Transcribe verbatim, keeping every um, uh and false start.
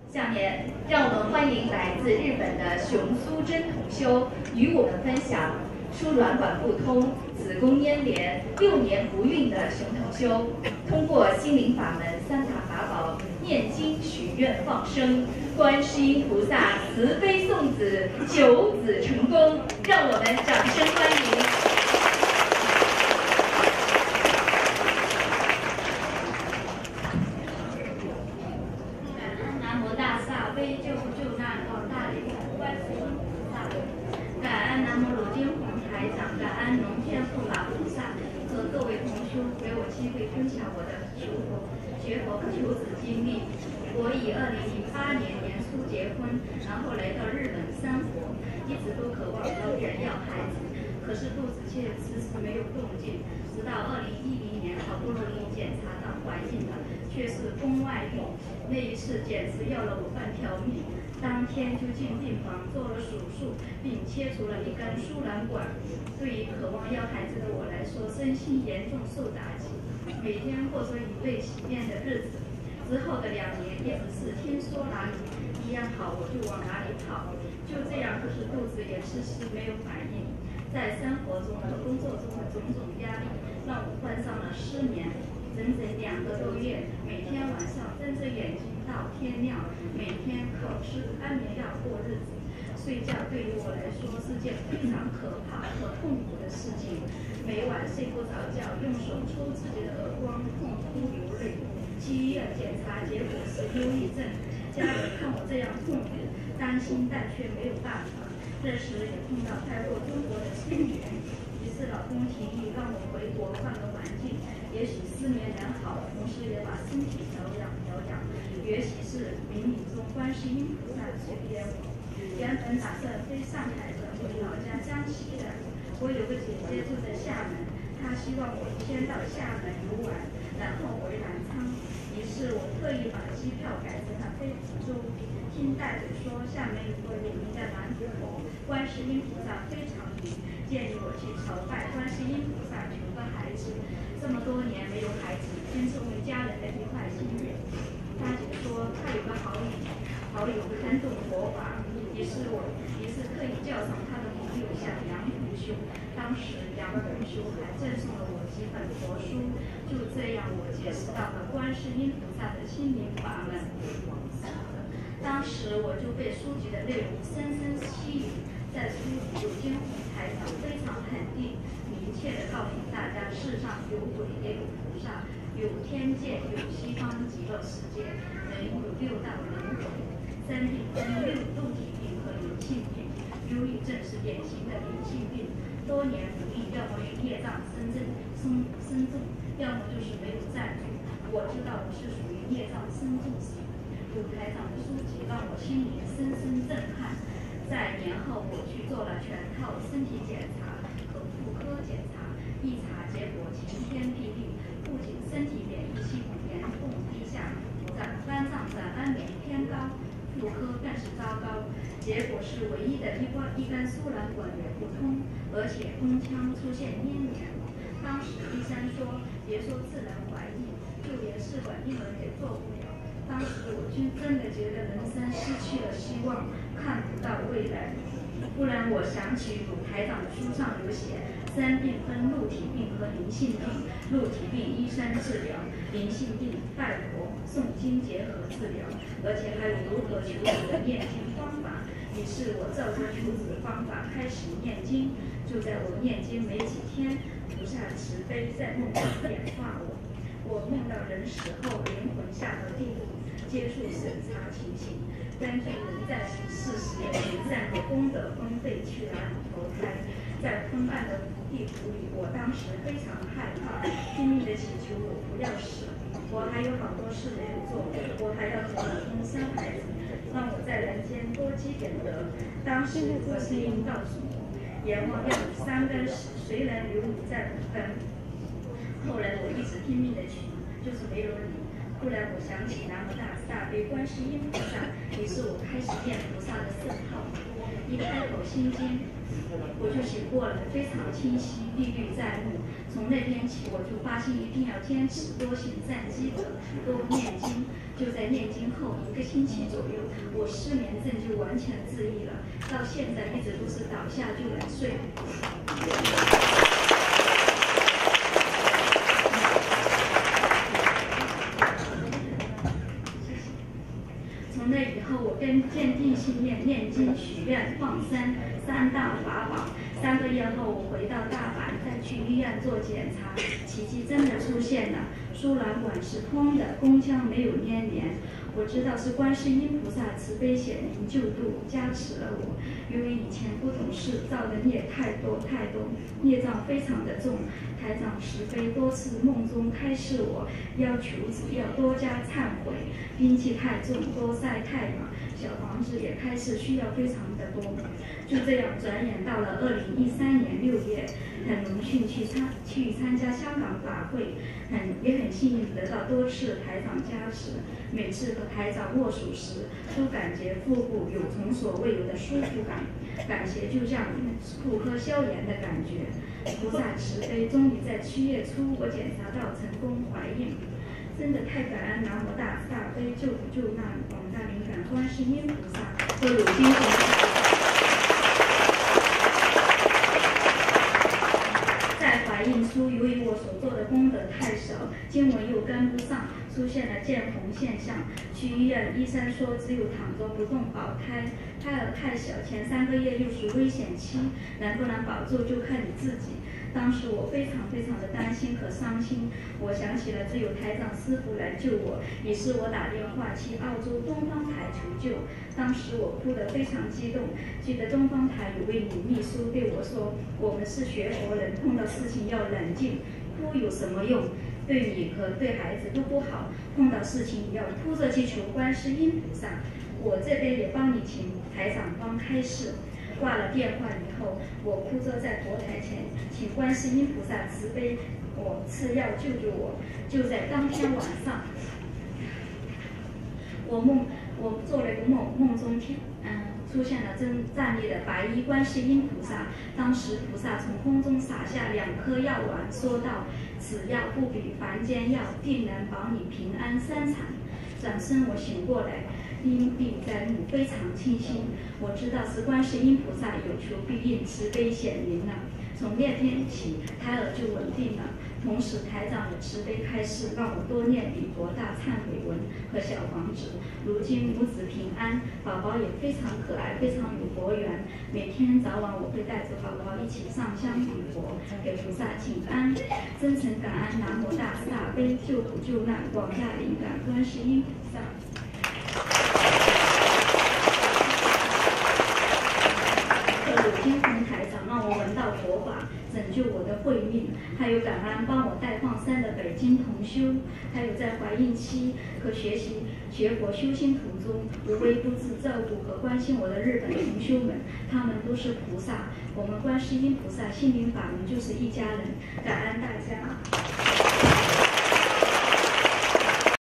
下面，让我们欢迎来自日本的熊苏珍同修与我们分享输卵管不通、子宫粘连、六年不孕的熊同修，通过心灵法门三大法宝念经许愿放生，观世音菩萨慈悲送子，求子成功，让我们掌声欢迎。 机会分享我的求佛学佛求子经历。我以二零零八年年初结婚，然后来到日本生活，一直都渴望早点要孩子，可是肚子却迟迟没有动静。直到二零一零年，好不容易检查到怀孕了，却是宫外孕。那一次简直要了我半条命。当天就进病房做了手术，并切除了一根输卵管。对于渴望要孩子的我来说，身心严重受打击，每天过着以泪洗面的日子。之后的两年，也只是听说哪里一样好，我就往哪里跑。就这样，可是肚子也迟迟没有反应。在生活中和工作中的种种压力，让我患上了失眠。整整两个多月，每天晚上睁着眼睛到天亮，每天靠吃安眠药过日子。睡觉对于我来说是件非常可怕和痛苦的事情，每晚睡不着觉，用手戳自己的耳光，痛哭流泪。去医院检查，结果是忧郁症。家人看我这样痛苦，担心但却没有办法。这时也碰到泰国中国的清源，于是老公提议让我回国换个环境，也许失眠能好，同时也把身体调养调养。也许是冥冥中观世音菩萨指点我。原本打算飞上海的，回老家江西的。我有个姐姐住在厦门，她希望我先到厦门游玩，然后回南昌。于是我特意把机票改成了飞福州。听代理说，厦门有个有名的南无佛观世音菩萨非常灵，建议我去朝拜观世音菩萨求个孩子。这么多年没有孩子，真是为家人的一块心愿。大姐说她有个好友，好友很懂佛法。于是我于是特意叫上他的朋友小杨同修，当时杨同修还赠送了我几本佛书，就这样我结识到了观世音菩萨的心灵法门。当时我就被书籍的内容深深吸引，在书里有经红台上非常肯定、明确地告诉大家，世上有鬼也有菩萨，有天界，有西方极乐世界，人有六道轮回。三病分六肉体病和灵性病，忧郁症是典型的灵性病。多年不孕，要么是业障深重深深重，要么就是没有赞助。我知道我是属于业障深重型。鲁台长的书籍让我心灵深深震撼。在年后，我去做了全套身体检查和妇科检查，一查结果晴天霹雳，不仅身体免疫系统严重低下，长肝脏长氨酶偏高。妇科更是糟糕，结果是唯一的一关一根输卵管也不通，而且宫腔出现粘连。当时医生说，别说自然怀孕，就连试管婴儿也做不了。当时我就真的觉得人生失去了希望，看不到未来。忽然我想起鲁台长的书上有写，三病分肉体病和灵性病，肉体病医生治疗，灵性病拜佛诵经结合治疗，而且还有如何求子的念经方法。于是我照着求子的方法开始念经。就在我念经没几天，菩萨慈悲在梦中点化我。我梦到人死后灵魂下到地府，接受审查情形。根据人在世时的行善和功德分配去哪里投胎。在昏暗的地府里，我当时非常害怕，拼命的祈求我不要死。我还有好多事没有做，我还要和老公生孩子，让我在人间多积点德。当时有个声音告诉我，阎王要你三根死，谁能留你在五根？后来我一直拼命的求，就是没有你。 后来我想起南无大慈大悲观世音菩萨，于是我开始念菩萨的圣号。一开口心经，我就醒过来，非常清晰，历历在目。从那天起，我就发心一定要坚持多行善积德，多念经。就在念经后一个星期左右，我失眠症就完全治愈了，到现在一直都是倒下就能睡。从那以后，我跟坚定信念念经、许愿、放生三大法宝。三个月后，我回到大阪，再去医院做检查，奇迹真的出现了，输卵管是通的，宫腔没有粘连。我知道是观世音菩萨慈悲显灵救度加持了我，因为以前不懂事，造的孽太多太多，孽障非常的重。台长慈悲多次梦中开示我，要求只要多加忏悔，阴气太重，多晒太阳，小房子也开始需要非常的多。就这样转眼到了二零一三年六月，很荣幸去参去参加香港法会，很也很幸运得到多次台长加持。每次和台长握手时，都感觉腹部有从所未有的舒服感，感觉就像妇科消炎的感觉。菩萨慈悲，终于在七月初我检查到成功怀孕，真的太感恩南无大慈大悲救苦救难广大灵感观世音菩萨和鲁金菩萨。在怀孕初，由于我所做的功德太少，经文又跟不上，出现了见红现象。去医院，医生说只有躺着不动保胎，胎儿太小，前三个月又是危险期，能不能保住就看你自己。当时我非常非常的担心和伤心，我想起了只有台长师傅来救我，于是我打电话去澳洲东方台求救。当时我哭得非常激动，记得东方台有位女秘书对我说：“我们是学佛人，碰到事情要冷静，哭有什么用？对你和对孩子都不好。碰到事情要哭着去求观世音菩萨。我这边也帮你请台长帮开示。”挂了电话以后，我哭着在佛台前请观世音菩萨慈悲我赐药救救我。就在当天晚上，我梦我做了一个梦，梦中天嗯出现了真站立的白衣观世音菩萨。当时菩萨从空中洒下两颗药丸，说道：“此药不比凡间药，定能保你平安生产。”转身我醒过来，因病在目，非常清晰。我知道是观世音菩萨有求必应，慈悲显灵了。从那天起，胎儿就稳定了。同时，台长的慈悲开示，让我多念礼佛大忏悔文和小房子。如今母子平安，宝宝也非常可爱，非常有佛缘。每天早晚我会带着宝宝一起上香礼佛，给菩萨请安，真诚感恩南无大慈大悲救苦救难广大灵感观世音菩萨。鲁金红台长让我闻到佛法，拯救我的慧命，还有感恩帮我带放生的北京同修，还有在怀孕期和学习学佛修心途中无微不至照顾和关心我的日本同修们，他们都是菩萨，我们观世音菩萨心灵法门就是一家人，感恩大家。